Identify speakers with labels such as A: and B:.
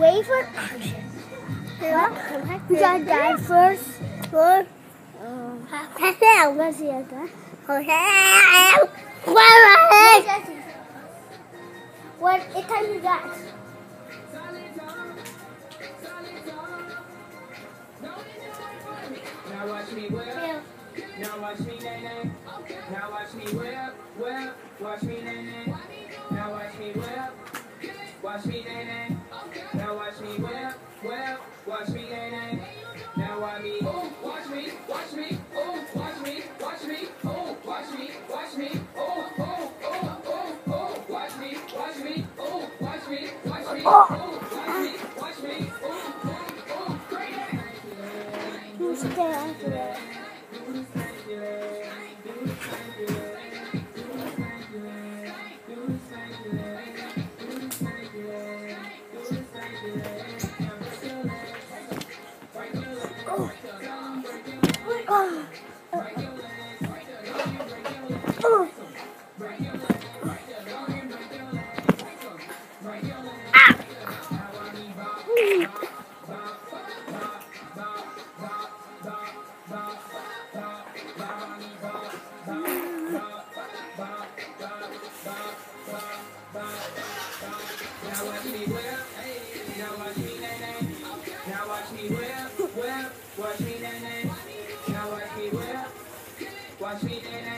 A: wait for action. We gotta die first. What? Let's see it. What? It's time to die.
B: Now watch me whip. Now watch me nay nay. Now watch me whip, whip. Watch me nay nay. Now watch me whip. Watch me nay nay. Now watch me whip, whip. Watch me nay nay. Now watch me. Oh, watch me, watch me. Oh, watch me, watch me. Oh, watch me, watch me. Oh, oh, oh, oh, oh. Watch me, watch me. Oh, watch me, watch me. Oh, watch me, watch me. Oh, oh, oh. Crazy.
A: Who's there?
B: Now watch me whip, now watch me nay nay. Now watch me whip, whip. Watch me nay nay. Now watch me whip, watch me nay nay.